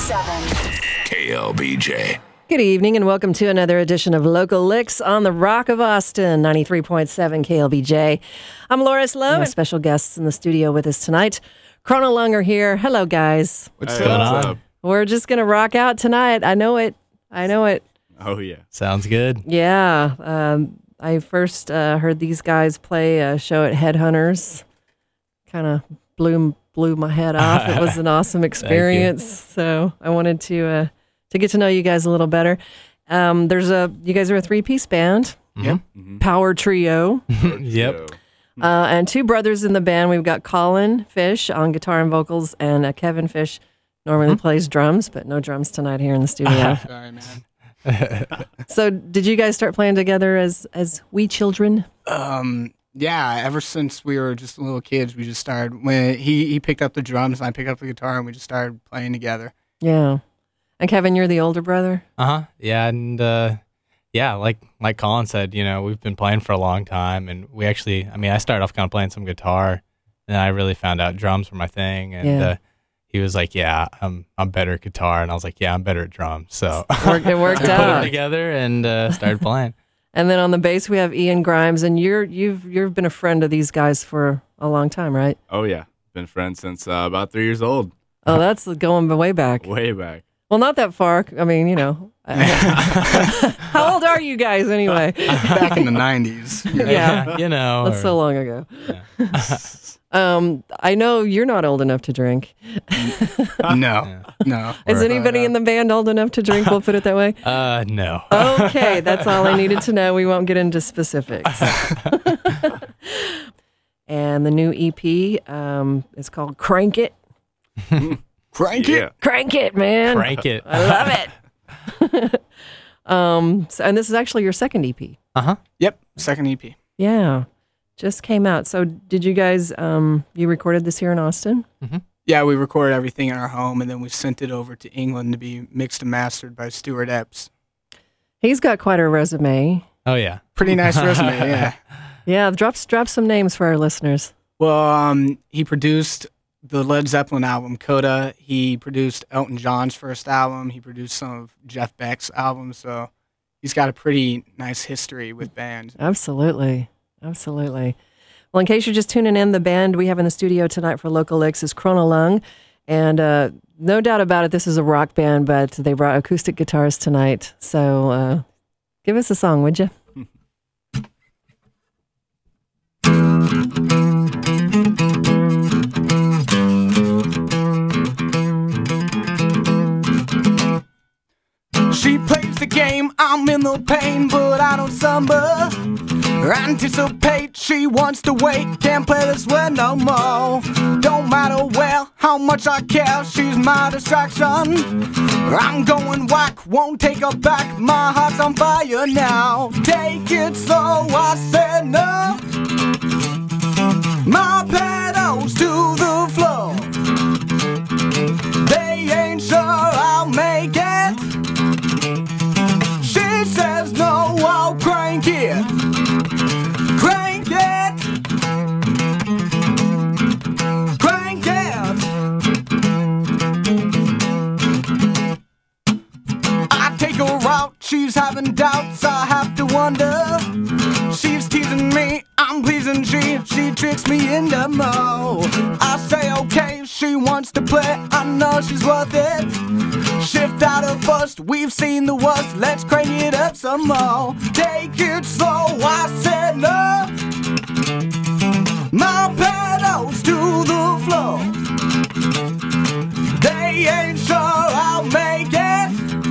KLBJ. Good evening and welcome to another edition of Local Licks on the Rock of Austin, 93.7 KLBJ. I'm Loris Lowe, and special guests in the studio with us tonight. Chronolung are here. Hello, guys. What's going on? We're just going to rock out tonight. I know it. Oh, yeah. Sounds good. Yeah. I first heard these guys play a show at Headhunters. Kind of blew my head off. It was an awesome experience. So I wanted to get to know you guys a little better. You guys are a three-piece band. Yep. Power trio. Yep. And two brothers in the band. We've got Colin Fish on guitar and vocals, and Kevin Fish normally plays drums, but no drums tonight here in the studio. Sorry, man. So did you guys start playing together as wee children? Yeah, ever since we were just little kids, we just started. When he picked up the drums and I picked up the guitar, and we just started playing together. Yeah. And Kevin, you're the older brother? Yeah, and like Colin said, we've been playing for a long time, and we actually, I started off kind of playing some guitar, and I really found out drums were my thing, and he was like, yeah, I'm better at guitar, and I was like, yeah, I'm better at drums, so it worked we out. put it together and started playing. And then on the bass we have Ian Grimes, and you've been a friend of these guys for a long time, right? Oh yeah, been friends since about 3 years old. Oh, that's going way back. Way back. Well, not that far. I mean, How old are you guys anyway? Back in the 90s. Yeah. That's so long ago. Yeah. I know you're not old enough to drink. No. Is anybody in the band old enough to drink? We'll put it that way. No. Okay, that's all I needed to know. We won't get into specifics. And the new EP is called Crank It. Crank Yeah. it. Crank it, man. Crank it. I love it. And this is actually your second EP. Yep, second EP. Yeah, just came out. So did you guys, you recorded this here in Austin? Yeah, we recorded everything in our home, and then we sent it over to England to be mixed and mastered by Stuart Epps. He's got quite a resume. Oh, yeah. Pretty nice resume, yeah. Yeah, drop some names for our listeners. Well, he produced the Led Zeppelin album, Coda. He produced Elton John's first album. He produced some of Jeff Beck's albums, so he's got a pretty nice history with bands. Absolutely. Well, in case you're just tuning in, the band we have in the studio tonight for Local Licks is Chronolung. And no doubt about it, this is a rock band, but they brought acoustic guitars tonight. So give us a song, would you? She plays the game, I'm in the pain, but I don't stumble. Anticipate, she wants to wait, can't play this way no more. Don't matter where, how much I care, she's my distraction. I'm going whack, won't take her back, my heart's on fire now. Take it slow, I said no. My pedals to the floor. They ain't sure I'll make it. She says no, I'll crank it. Crank it. Crank it. I take her out, she's having doubts, I have to wonder. She's teasing me, I'm pleasing she tricks me into mo. I say okay, she wants to play, I know she's worth it. Shift out of bust, we've seen the worst, let's crank it up some more. Take it slow, I said no. My pedals to the floor. They ain't sure I'll make it.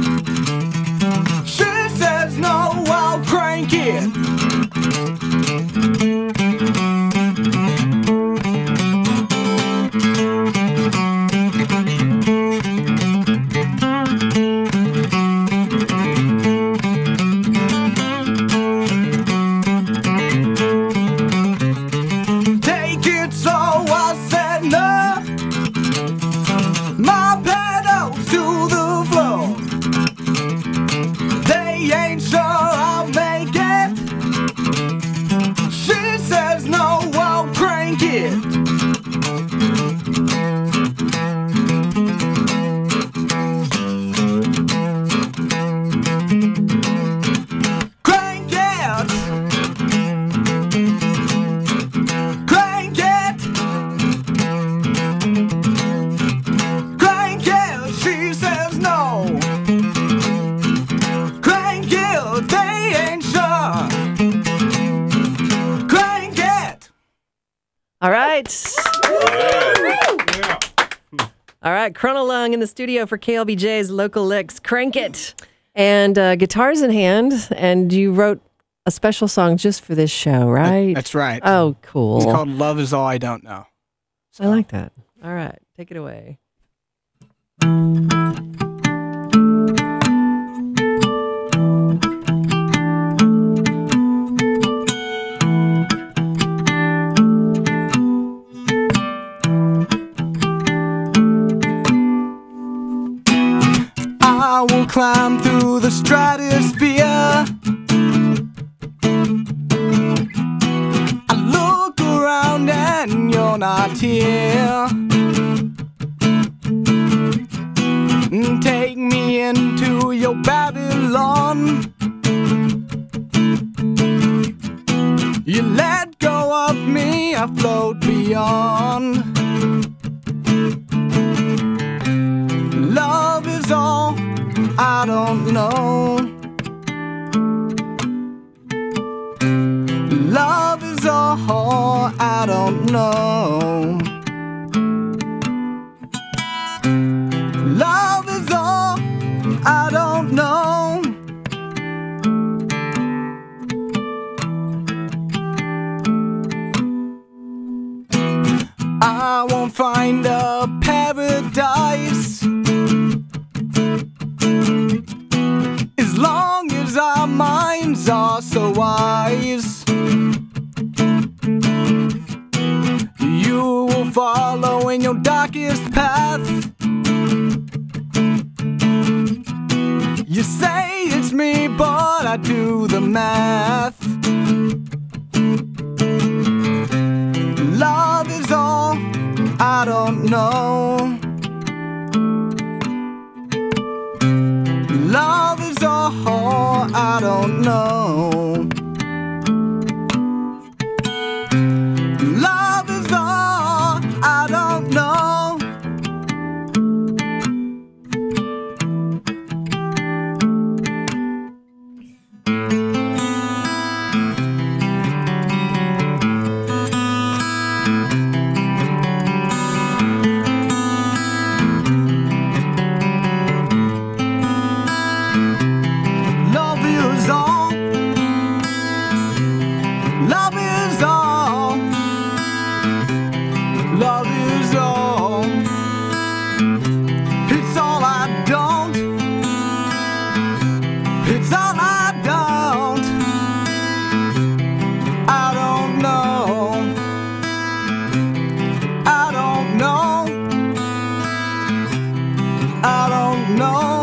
She says no, I'll crank it. she says no. Crank it, they ain't sure. Crank it. All right. All right, Chronolung in the studio for KLBJ's Local Licks. Crank it. And guitars in hand, and you wrote a special song just for this show, right? That's right. Oh, cool. It's called Love Is All I Don't Know. So. I like that. All right, take it away. I will climb through the stratosphere. I look around and you're not here. Take me into your Babylon. You let go of me, I float beyond. Love is all I don't know. Love is all I don't know. Love is all I don't know. I won't find a paradise as long as our minds are so wise. You will follow in your darkest path. You say it's me, but I do the math. Love is all I don't know. Love is all I don't know. Love is all I don't know. Love is all. Love is all. Love is all. It's all I don't. It's all I don't. I don't know. I don't know. I don't know.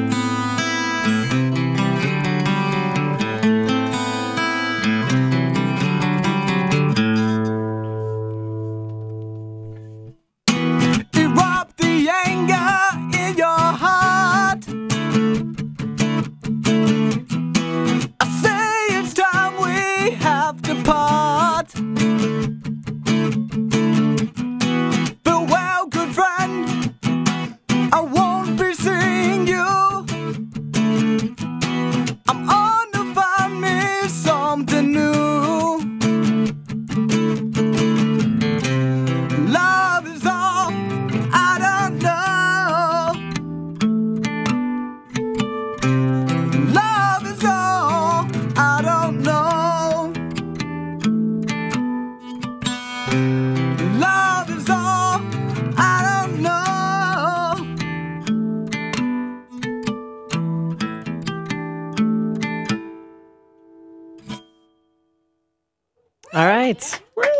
Erupt the anger in your heart. I say it's time we have to part. Farewell, good friend. I won't be seeing you. I'm on to find me something new. Love is all I don't know. Love is all I don't know. Love is all I don't know. All right.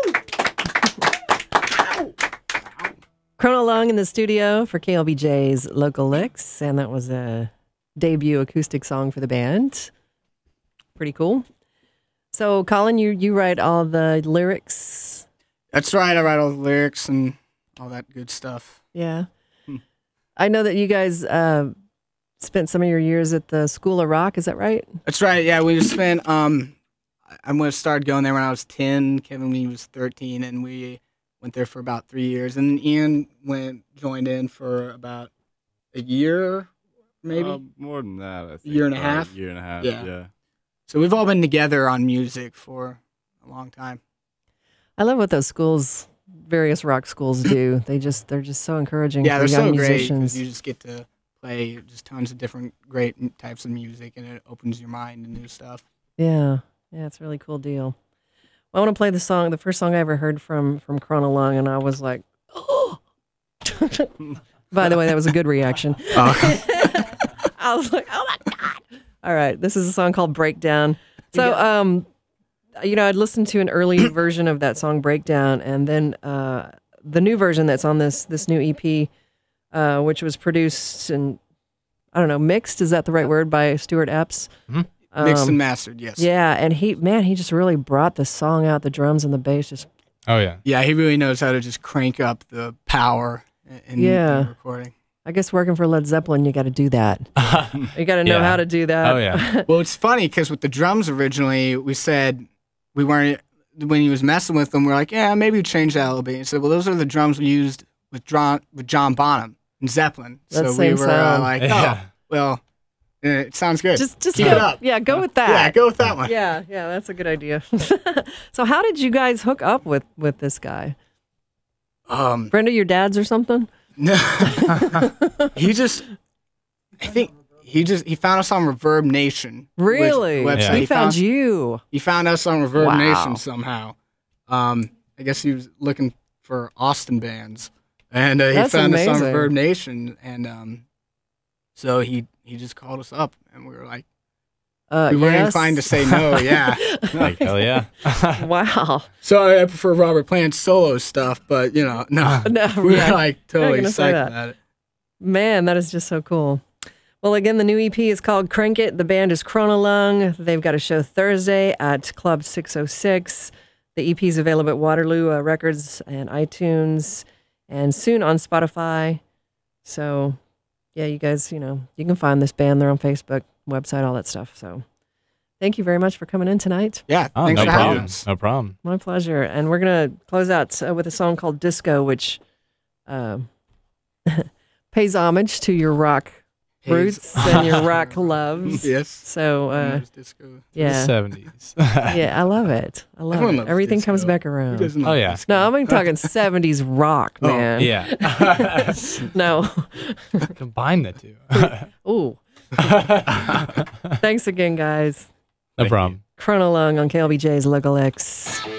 Chronolung in the studio for KLBJ's Local Licks, and that was a debut acoustic song for the band. Pretty cool. So, Colin, you write all the lyrics. That's right. I write all the lyrics and all that good stuff. Yeah. I know that you guys spent some of your years at the School of Rock. Is that right? That's right. Yeah, we just spent. I started going there when I was 10. Kevin when he was 13, and we went there for about 3 years. And Ian joined in for about a year, maybe. More than that, I think. Year and a half? Year and a half, Yeah. yeah. So we've all been together on music for a long time. I love what those schools, various rock schools, do. They're just so encouraging Yeah, for they're young so great musicians. because you just get to play just tons of different great types of music, and it opens your mind to new stuff. Yeah, it's a really cool deal. Well, I want to play the first song I ever heard from Chronolung, and I was like, oh. By the way, that was a good reaction. I was like, oh my God. All right, this is a song called Breakdown. So, I'd listened to an early version of that song Breakdown, and then the new version that's on this new EP, which was produced and, I don't know, mixed, is that the right word, by Stuart Epps? Mm-hmm. Mixed and mastered, yes. Yeah, and he just really brought the song out, the drums and the bass just. Oh yeah. Yeah, he really knows how to just crank up the power in the recording. I guess working for Led Zeppelin, you got to do that. You got to know how to do that. Oh yeah. Well, it's funny because with the drums originally, we said we weren't, when he was messing with them, we're like, yeah, maybe change that a little bit. He said, well, those are the drums we used with John Bonham and Zeppelin. That so we same were sound. like, Yeah. oh, well, it sounds good. Just keep it up. Yeah, go with that. Yeah, go with that one. Yeah, that's a good idea. So how did you guys hook up with this guy? Friend of your dad's or something? No. He found us on Reverb Nation. Really? Website. Yeah. He found you. He found us on Reverb Wow. Nation somehow. I guess he was looking for Austin bands, and he That's found us on amazing. Reverb Nation, and so he just called us up, and we were like, we weren't yes. inclined to say no. Yeah. Like hell yeah. Wow. So I prefer Robert Plant's solo stuff, but no, No, we were yeah. like totally gonna say psyched that. about it. Man, that is just so cool. Well, again, the new EP is called Crank It. The band is Chronolung. They've got a show Thursday at Club 606. The EP is available at Waterloo Records and iTunes, and soon on Spotify. So, yeah, you guys, you can find this band. They're on Facebook, website, all that stuff. So, thank you very much for coming in tonight. Yeah, Oh, thanks no for having problem. us. No problem. My pleasure. And we're going to close out with a song called Disco, which pays homage to your rock roots and your rock loves. Yes. So, Disco. yeah. The 70s. Yeah, I love it. I love Everyone it. loves Everything comes disco. back Who around. doesn't Oh, love yeah. disco? No, I'm talking 70s rock, man. Yeah. No. Combine the two. Ooh. Thanks again, guys. No problem. Chronolung on KLBJ's Local X.